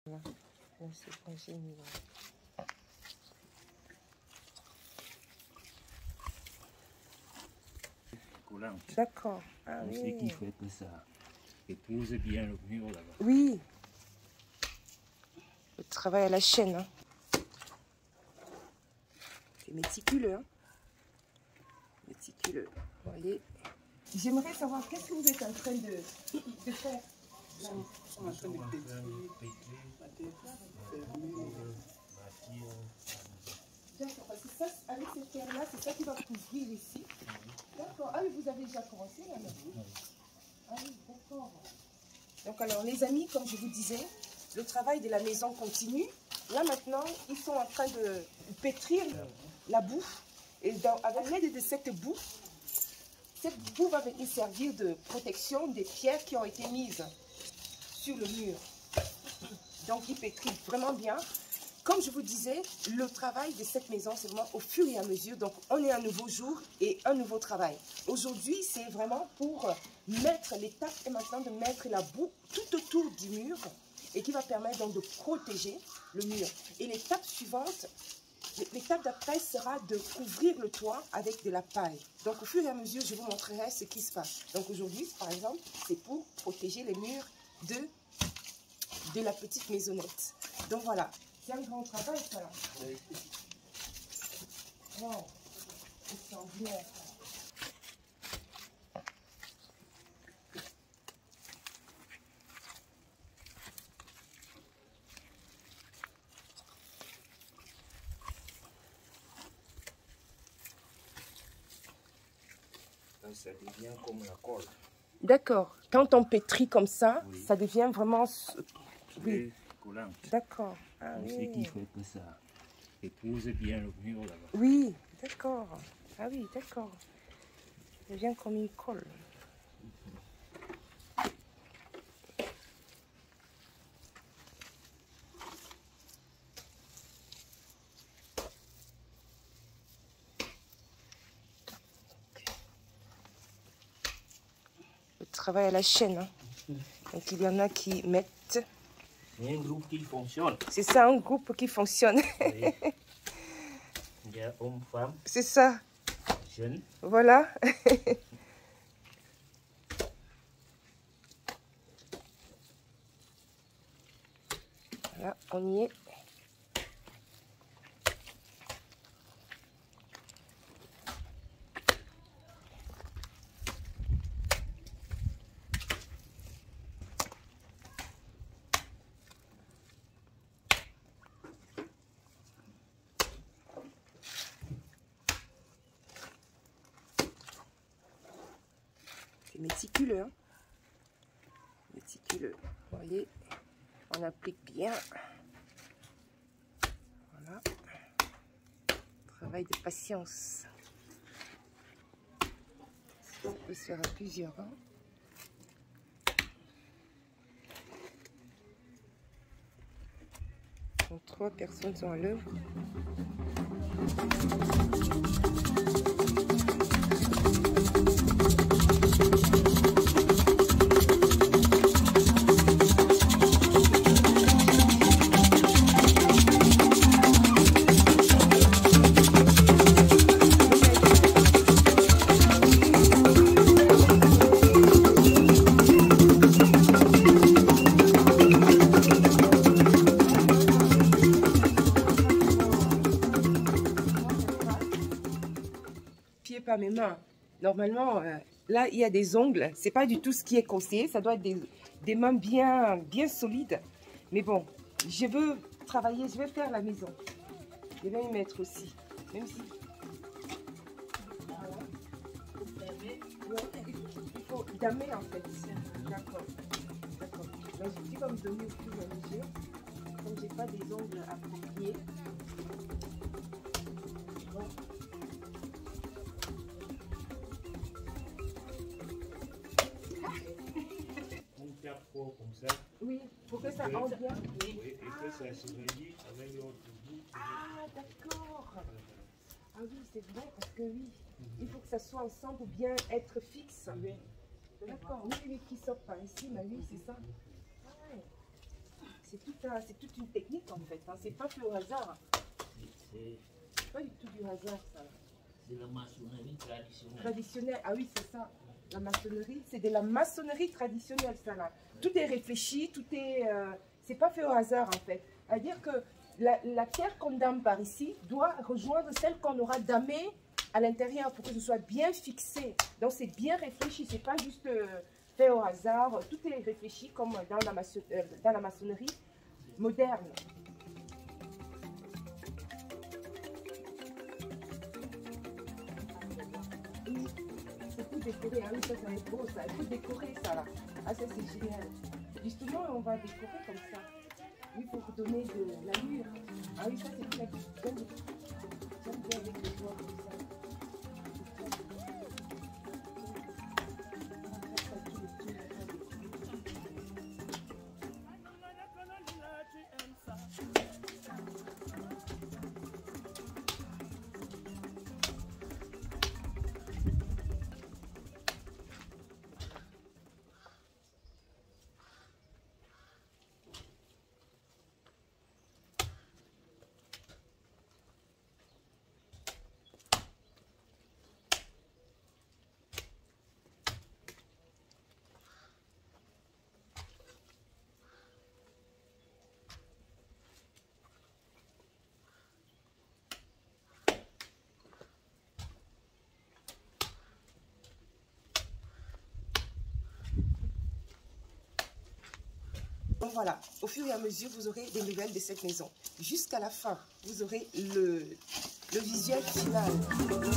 Voilà. Bon, c'est bon, j'ai mis là. Collante. D'accord. Ah On oui. sait qu'il faut que ça épouse bien le mur là-bas. Oui. Le travail à la chaîne. Hein. C'est méticuleux. Hein. Méticuleux. Bon, allez. J'aimerais savoir qu'est-ce que vous êtes en train de faire. Nous sommes en train de pétrir, D'accord, parce que ça, avec cette terre-là, c'est ça qui va couvrir ici. D'accord. Ah, mais vous avez déjà commencé là maintenant. Ah oui, d'accord. Donc alors, les amis, comme je vous disais, le travail de la maison continue. Là maintenant, ils sont en train de pétrir la boue. Et avec l'aide de cette boue va venir servir de protection des pierres qui ont été mises sur le mur. Donc, ils pétrissent vraiment bien. Comme je vous disais, le travail de cette maison, c'est vraiment au fur et à mesure. Donc, on est un nouveau jour et un nouveau travail. Aujourd'hui, c'est vraiment pour mettre l'étape et maintenant de mettre la boue tout autour du mur et qui va permettre donc de protéger le mur. Et l'étape suivante, l'étape d'après sera de couvrir le toit avec de la paille. Donc, au fur et à mesure, je vous montrerai ce qui se passe. Donc, aujourd'hui, par exemple, c'est pour protéger les murs de la petite maisonnette. Donc, voilà. C'est un grand travail, ça. Wow. Extraordinaire. Là, ça devient comme la colle. D'accord. Quand on pétrit comme ça, Oui. ça devient vraiment... Oui. Collante. D'accord. Ah, On oui. sait qu'il faut que ça épouse bien le mur là-bas. Oui, d'accord. Ah oui, d'accord. Ça devient comme une colle. Le travail à la chaîne. Hein. Donc, il y en a qui mettent... C'est un groupe qui fonctionne. C'est ça, un groupe qui fonctionne. Oui. Il y a hommes, femmes, C'est ça. jeunes. Voilà. Là, on y est. C'est méticuleux. Hein. Méticuleux. Vous voyez, on applique bien. Voilà. Travail de patience. Ça peut se faire à plusieurs. Hein. Donc, 3 personnes sont à l'œuvre. Pas mes mains. Normalement, là, il y a des ongles. C'est pas du tout ce qui est conseillé. Ça doit être des mains bien solides. Mais bon, je veux travailler, je vais faire la maison. Je vais y mettre aussi. Même si... Il faut damer en fait. D'accord. D'accord. Donc, je vais me donner au fur et à mesure. Comme j'ai pas des ongles appropriés. Bon. Comme ça. Oui, pour que ça rentre bien. Oui, et que ça se relie avec l'autre bout. Ah, d'accord. Ah oui, c'est vrai, parce que oui, il faut que ça soit ensemble ou bien être fixe. D'accord, oui, qui sort par ici, mais oui, c'est ça. Ah ouais. c'est toute une technique en fait. Hein. C'est pas fait au hasard. C'est pas du tout du hasard ça. C'est la maçonnerie traditionnelle. Traditionnelle, ah oui, c'est ça. La maçonnerie, c'est de la maçonnerie traditionnelle ça là. Tout est réfléchi, tout est. C'est pas fait au hasard en fait. C'est-à-dire que la pierre qu'on dame par ici doit rejoindre celle qu'on aura damée à l'intérieur pour que ce soit bien fixé. Donc c'est bien réfléchi, c'est pas juste fait au hasard. Tout est réfléchi comme dans la maçonnerie moderne. C'est tout décoré, ah oui ça va être beau ça, il faut décorer ça là. Ah ça c'est génial. Justement on va décorer comme ça. Oui, pour donner de l'allure. Ah oui, ça c'est très bien. J'aime bien avec les doigts comme ça. Donc voilà, au fur et à mesure, vous aurez des nouvelles de cette maison. Jusqu'à la fin, vous aurez le visuel final. Donc,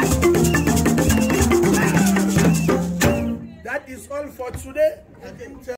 That is all for today.